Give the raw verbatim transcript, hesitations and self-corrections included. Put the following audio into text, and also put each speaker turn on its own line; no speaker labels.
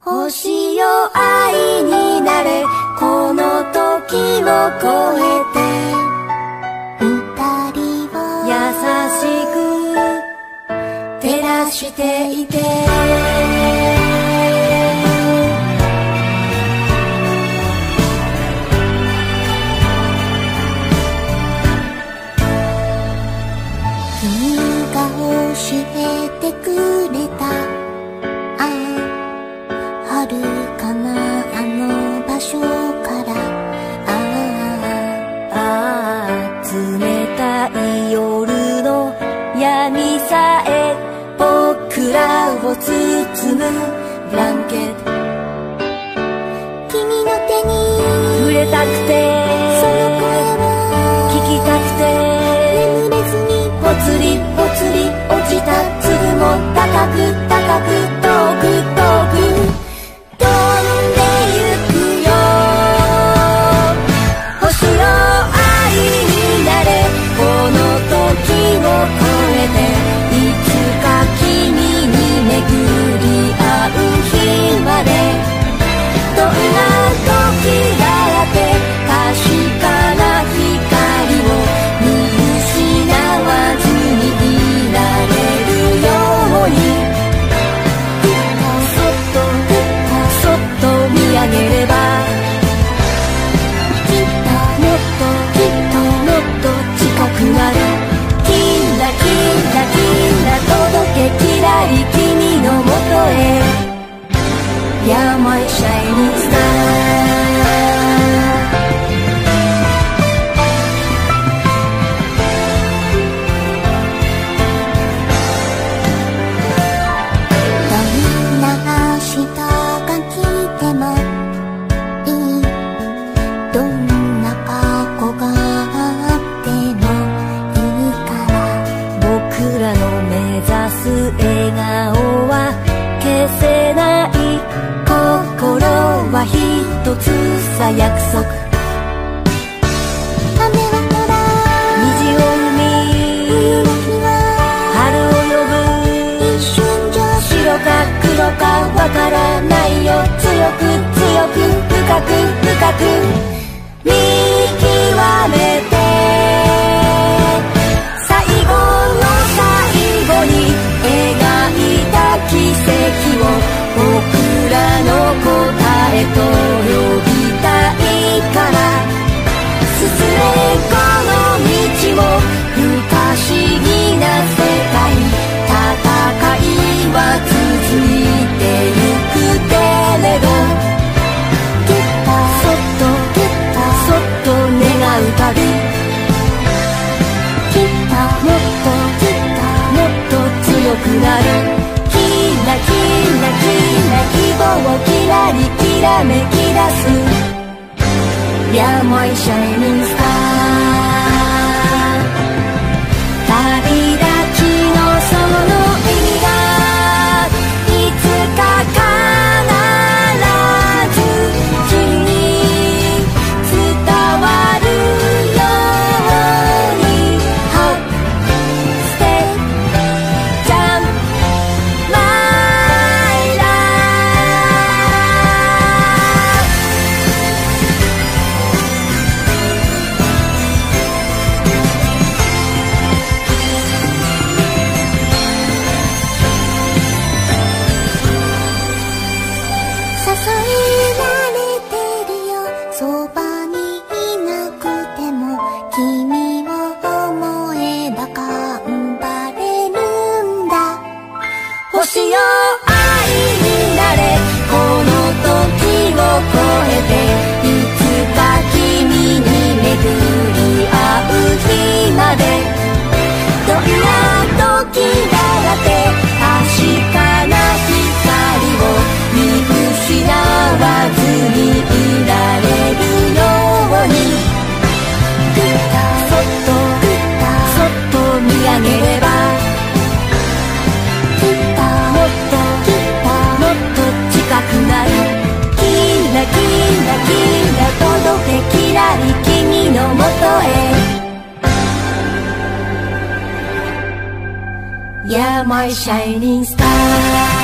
星よ愛になれ、この時を超えて二人を優しく照らしていて、君が教えてくれた、ああ遥かなあの場所から、ああああ冷たい夜の闇さえ僕らを包むブランケット、君の手に触れたくて、その声を聞きたくて、眠れずにぽつりぽつり落ちた粒も高く高く遠く遠く飛んでゆくよ。星よ愛になれ、この時を超えていつか君に巡り合う日まで、どんな時だって確かな光を見失わずにいられるように、そっとそっと見上げれば、きっともっときっともっと近くなる、キラキラキラ届けキラリ君のもとへ、Yeah, my shining star。一つさ約束、雨は空、虹を生み、冬の日は春を呼ぶ、一瞬じゃ白か黒かわからないよ、強く強く深く深く見極めて、最後の最後に描いた奇跡を僕らの答えと呼びたいから、進めこの道を不可思議な世界、戦いは続いてゆくけれど、きっとそっときっとそっと願うたび、きっともっときっともっと強くなる、キラキラキラ希望キラリきらめき出す、Yeah, my shining star。 旅立ちのその意味がいつか必ず君に伝わるように、 Hop, step, jump, my life。星よ愛になれ、この時を超えていつか君に巡り合う日まで、どんな時だって確かな光を見失わずにいられるように、ぐっとそっとぐっとそっと見上げれば、キラキラ届けキラリ君のもとへ、Yeah, my shining star。